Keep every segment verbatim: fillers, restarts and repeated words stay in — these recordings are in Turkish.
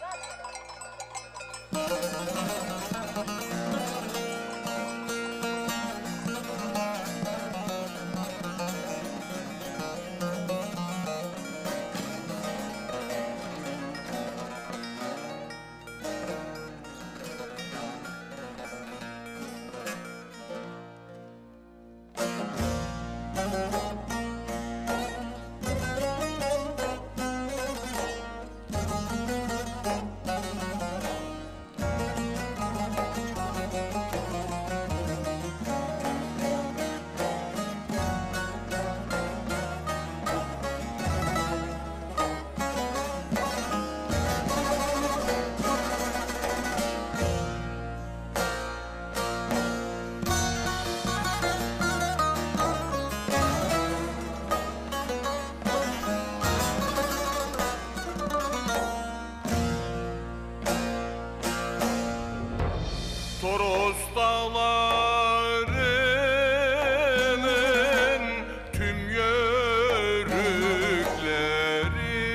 Toros dağlarının tüm yörükleri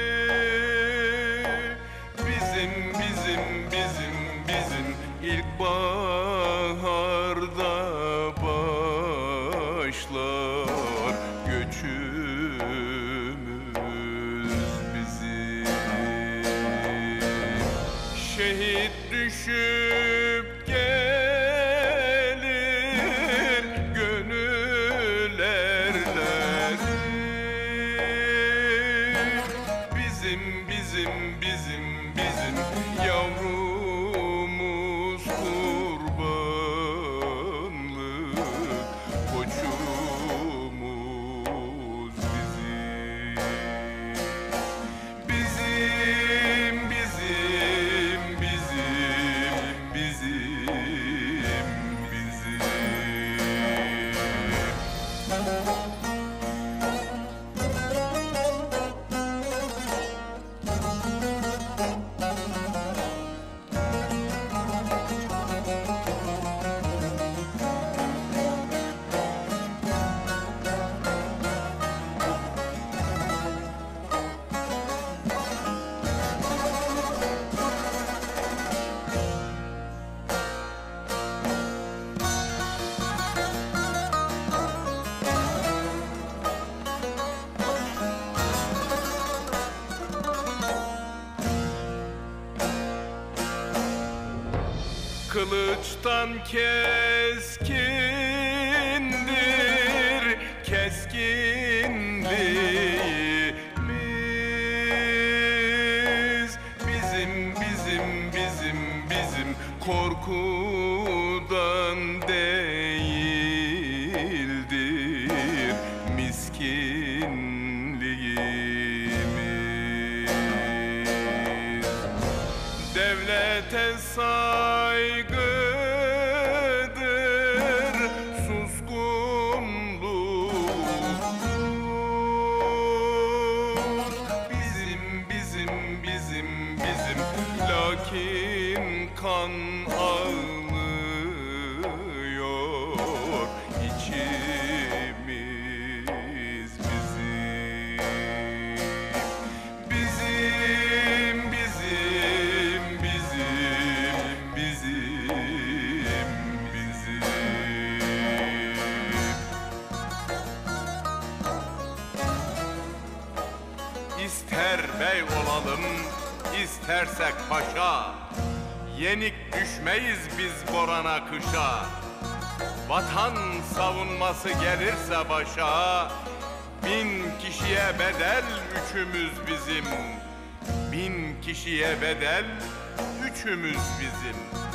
bizim, bizim, bizim, bizim ilkbaharda başlar göçümüz bizim. Şehit düşüp gelir gönül erleri bizim, bizim, bizim, bizim yavrumuz kurbanlık koçumuz bizim. Bizim, bizim, bizim, bizim, bizim. Kılıçtan keskindir keskinliğimiz bizim, bizim, bizim, bizim korkudan değildir miskinliğimiz. Devlete saygıdır suskunluk bizim, bizim, bizim, bizim lakin kan ağlıyor içimiz bizim. Bizim, bizim, bizim, bizim, bizim. İster bey olalım, istersek paşa, yenik düşmeyiz biz borana kışa. Vatan savunması gelirse başa, bin kişiye bedel üçümüz bizim. Bin kişiye bedel üçümüz bizim.